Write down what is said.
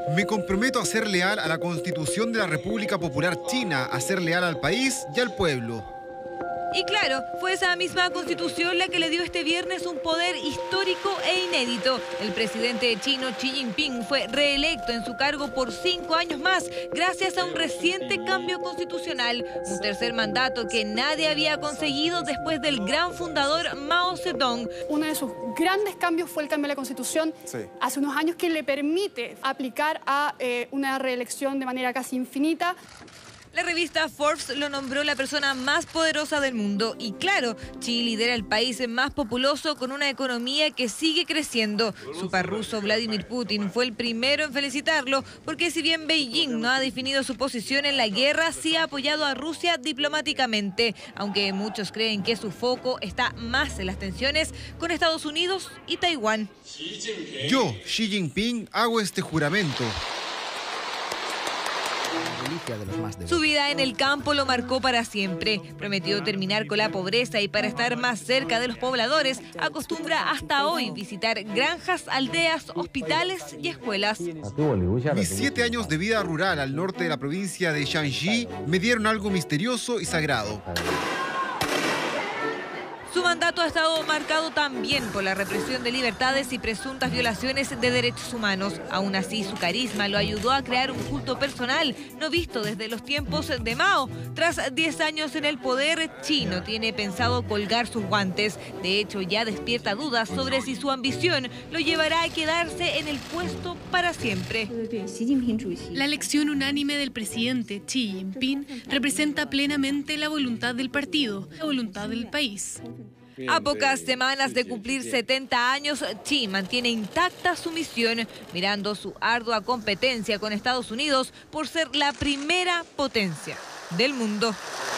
Me comprometo a ser leal a la Constitución de la República Popular China, a ser leal al país y al pueblo. Y claro, fue esa misma constitución la que le dio este viernes un poder histórico e inédito. El presidente chino Xi Jinping fue reelecto en su cargo por 5 años más gracias a un reciente cambio constitucional, un tercer mandato que nadie había conseguido después del gran fundador Mao Zedong. Uno de sus grandes cambios fue el cambio de la Constitución hace unos años que le permite aplicar a una reelección de manera casi infinita. La revista Forbes lo nombró la persona más poderosa del mundo y claro, Xi lidera el país más populoso con una economía que sigue creciendo. Su par ruso Vladimir Putin fue el primero en felicitarlo porque si bien Beijing no ha definido su posición en la guerra, sí ha apoyado a Rusia diplomáticamente, aunque muchos creen que su foco está más en las tensiones con Estados Unidos y Taiwán. Yo, Xi Jinping, hago este juramento. Su vida en el campo lo marcó para siempre. Prometió terminar con la pobreza y para estar más cerca de los pobladores, acostumbra hasta hoy visitar granjas, aldeas, hospitales y escuelas. Mis 7 años de vida rural al norte de la provincia de Shanxi me dieron algo misterioso y sagrado. Su mandato ha estado marcado también por la represión de libertades y presuntas violaciones de derechos humanos. Aún así, su carisma lo ayudó a crear un culto personal, no visto desde los tiempos de Mao. Tras 10 años en el poder, Xi no tiene pensado colgar sus guantes. De hecho, ya despierta dudas sobre si su ambición lo llevará a quedarse en el puesto para siempre. La elección unánime del presidente Xi Jinping representa plenamente la voluntad del partido, la voluntad del país. A pocas semanas de cumplir 70 años, Xi mantiene intacta su misión, mirando su ardua competencia con Estados Unidos por ser la primera potencia del mundo.